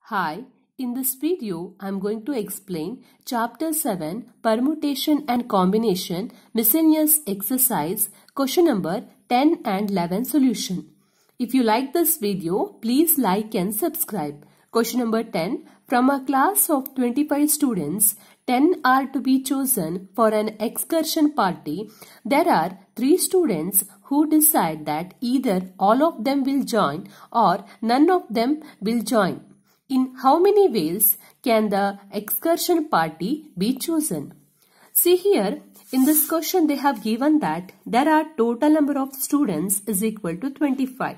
Hi, in this video I am going to explain Chapter 7 Permutation and Combination Miscellaneous Exercise question number 10 and 11 solution. If you like this video, please like and subscribe. Question number 10. From a class of 25 students, 10 are to be chosen for an excursion party. There are 3 students who decide that either all of them will join or none of them will join. In how many ways can the excursion party be chosen? See here, in this question they have given that there are total number of students is equal to 25.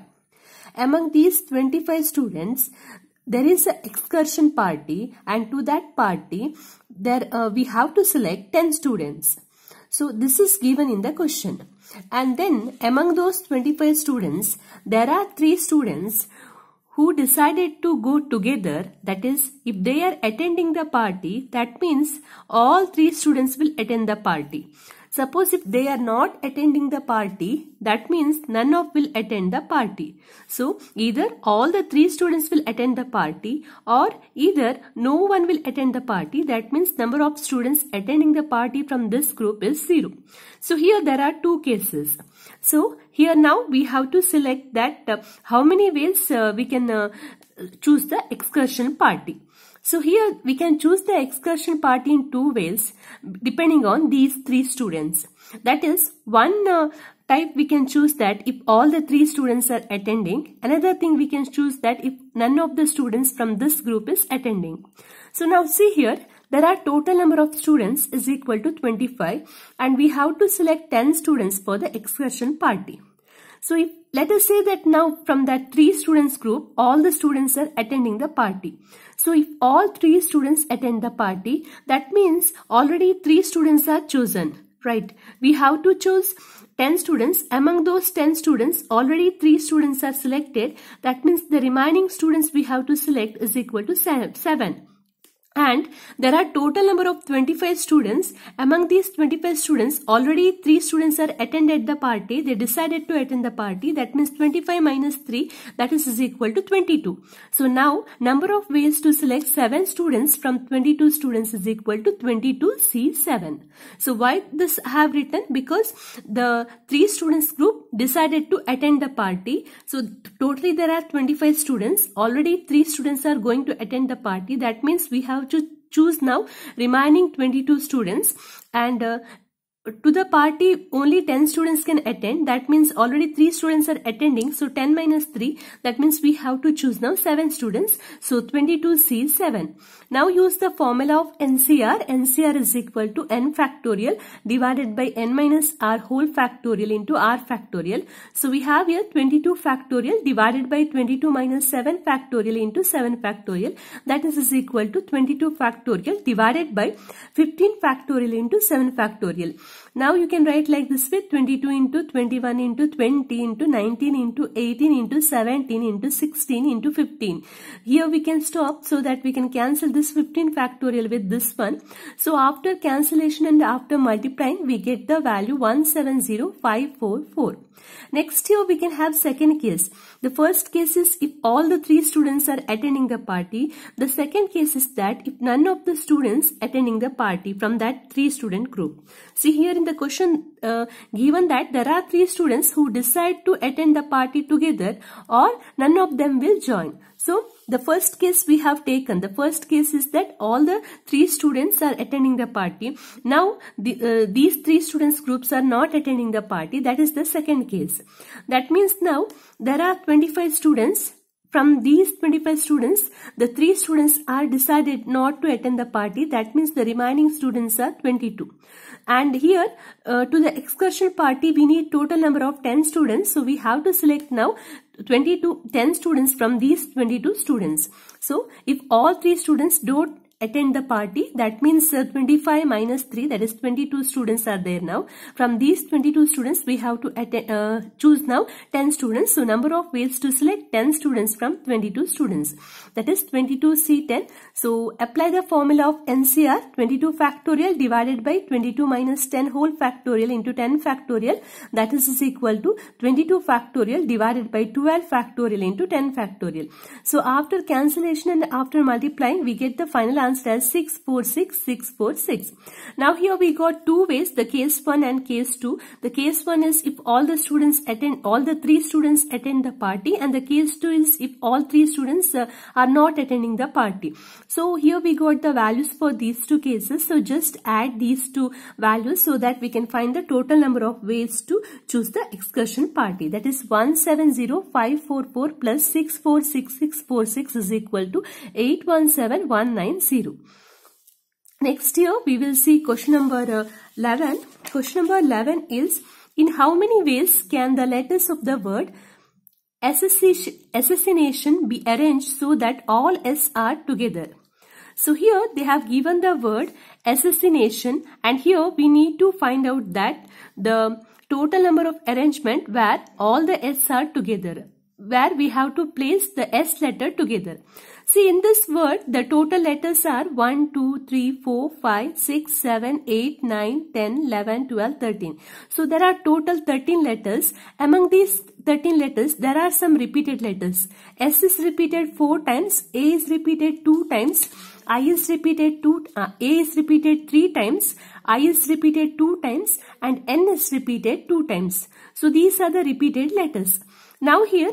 Among these 25 students, there is an excursion party, and to that party we have to select 10 students. So this is given in the question. And then among those 25 students, there are 3 students who decided to go together. That is, if they are attending the party, that means all 3 students will attend the party. Suppose if they are not attending the party, that means none of will attend the party. So either all the 3 students will attend the party or either no one will attend the party. That means number of students attending the party from this group is 0. So here there are 2 cases. So here now we have to select that how many ways we can choose the excursion party. So here we can choose the excursion party in 2 ways depending on these 3 students. That is, one type we can choose that if all the 3 students are attending. Another thing we can choose that if none of the students from this group is attending. So now see here, there are total number of students is equal to 25 and we have to select 10 students for the excursion party. So if let us say that now from that 3 students group, all the students are attending the party. So if all 3 students attend the party, that means already 3 students are chosen, right? We have to choose 10 students. Among those 10 students, already 3 students are selected. That means the remaining students we have to select is equal to 7. And there are total number of 25 students. Among these 25 students, already 3 students are attended the party. They decided to attend the party. That means 25 minus 3, that is equal to 22. So now number of ways to select 7 students from 22 students is equal to 22C7. So why this I have written? Because the 3 students group decided to attend the party. So totally there are 25 students. Already 3 students are going to attend the party. That means we have to choose now remaining 22 students, and to the party only 10 students can attend. That means already 3 students are attending. So 10 minus 3, that means we have to choose now 7 students. So 22C7. Now use the formula of NCR. NCR is equal to n factorial divided by n minus r whole factorial into r factorial. So we have here 22 factorial divided by 22 minus 7 factorial into 7 factorial. That is equal to 22 factorial divided by 15 factorial into 7 factorial. Now you can write like this way: 22 into 21 into 20 into 19 into 18 into 17 into 16 into 15. Here we can stop so that we can cancel this 15 factorial with this one. So after cancellation and after multiplying, we get the value 170544. Next here we can have second case. The first case is if all the 3 students are attending the party. The second case is that if none of the students attending the party from that 3 student group. See here in the question given that there are 3 students who decide to attend the party together or none of them will join. So the first case we have taken. The first case is that all the 3 students are attending the party. Now these 3 students groups are not attending the party. That is the second case. That means now there are 25 students. From these 25 students, the 3 students are decided not to attend the party. That means the remaining students are 22. And here to the excursion party, we need total number of 10 students. So we have to select now 10 students from these 22 students. So if all 3 students don't attend the party. That means 25 minus 3, that is 22 students are there now. From these 22 students, we have to choose now 10 students. So number of ways to select 10 students from 22 students. That is 22C10. So apply the formula of NCERT, 22 factorial divided by 22 minus 10 whole factorial into 10 factorial. That is equal to 22 factorial divided by 12 factorial into 10 factorial. So after cancellation and after multiplying, we get the final answer as 646,646. Now here we got two ways, the case 1 and case 2. The case 1 is if all the three students attend the party, and the case 2 is if all 3 students are not attending the party. So here we got the values for these two cases. So just add these two values so that we can find the total number of ways to choose the excursion party. That is 170,544 plus 646,646 is equal to 817,190. Next here we will see question number 11. Question number 11 is, in how many ways can the letters of the word assassination be arranged so that all S are together? So here they have given the word assassination, and here we need to find out that the total number of arrangement where all the S are together, where we have to place the S letter together. See, in this word, the total letters are 1, 2, 3, 4, 5, 6, 7, 8, 9, 10, 11, 12, 13. So there are total 13 letters. Among these 13 letters, there are some repeated letters. S is repeated 4 times, A is repeated 2 times, A is repeated 3 times, I is repeated 2 times, and N is repeated 2 times. So these are the repeated letters. Now here,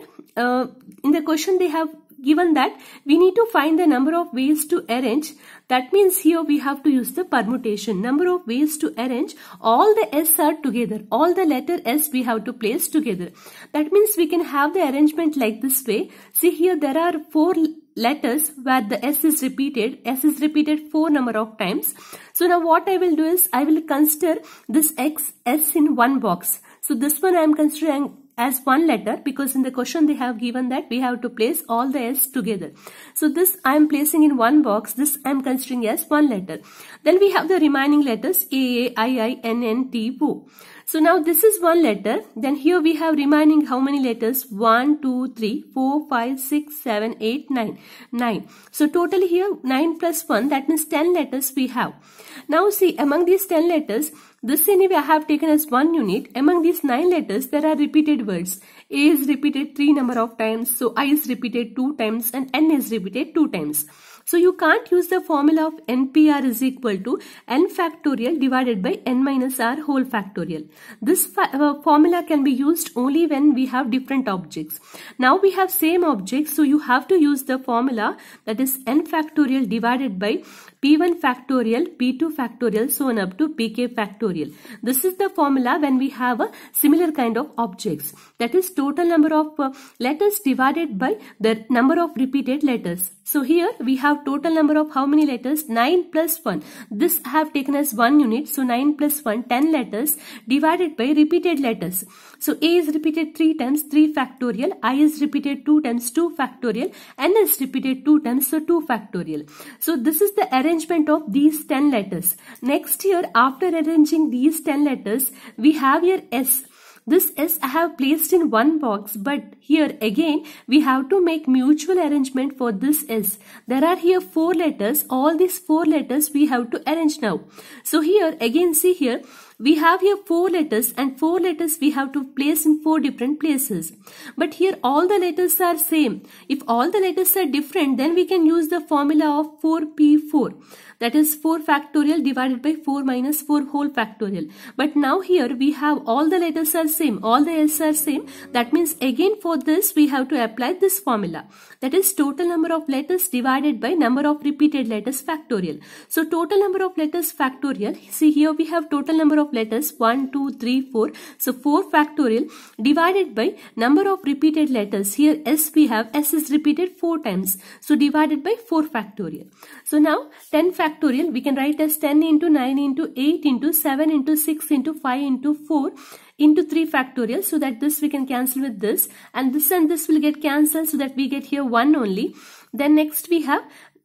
in the question they have given that we need to find the number of ways to arrange. That means here we have to use the permutation. Number of ways to arrange all the S are together. All the letter S we have to place together. That means we can have the arrangement like this way. See here there are 4 letters where the S is repeated. S is repeated 4 number of times. So now what I will do is I will consider this S in one box. So this one I am considering as one letter, because in the question they have given that we have to place all the S together. So this I am placing in one box. This I am considering as one letter. Then we have the remaining letters A, I, N, N, T, O. So now this is one letter. Then here we have remaining how many letters? 1, 2, 3, 4, 5, 6, 7, 8, 9. 9. So totally here 9 plus 1, that means 10 letters we have. Now see, among these 10 letters, this anyway I have taken as one unit. Among these 9 letters, there are repeated words. A is repeated 3 number of times. So I is repeated 2 times and N is repeated 2 times. So you can't use the formula of NPR is equal to N factorial divided by N minus R whole factorial. This formula can be used only when we have different objects. Now we have same objects, so you have to use the formula, that is N factorial divided by P1 factorial, P2 factorial, so on up to Pk factorial. This is the formula when we have a similar kind of objects. That is total number of letters divided by the number of repeated letters. So here we have total number of how many letters? 9 plus 1. This I have taken as one unit. So 9 plus 1, 10 letters divided by repeated letters. So A is repeated 3 times, 3 factorial. I is repeated 2 times, 2 factorial. N is repeated 2 times, so 2 factorial. So this is the arrangement of these 10 letters. Next here, after arranging these 10 letters, we have here S. This S I have placed in one box, but here again we have to make mutual arrangement for this S. There are here 4 letters. All these 4 letters we have to arrange now. So here again, see here, we have here 4 letters, and 4 letters we have to place in 4 different places. But here all the letters are same. If all the letters are different, then we can use the formula of 4P4. That is 4 factorial divided by 4 minus 4 whole factorial. But now here we have all the letters are same. All the S are same. That means again for this we have to apply this formula. That is total number of letters divided by number of repeated letters factorial. So total number of letters factorial. See here we have total number of letters 1, 2, 3, 4. So 4 factorial divided by number of repeated letters. Here S we have, S is repeated 4 times. So divided by 4 factorial. So now 10 factorial we can write as 10 into 9 into 8 into 7 into 6 into 5 into 4 into 3 factorial, so that this we can cancel with this, and this will get cancelled, so that we get here 1 only. Then next we have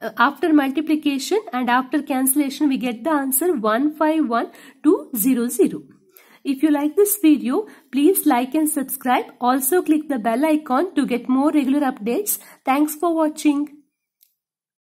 After multiplication and after cancellation, we get the answer 151200. If you like this video, please like and subscribe. Also click the bell icon to get more regular updates. Thanks for watching.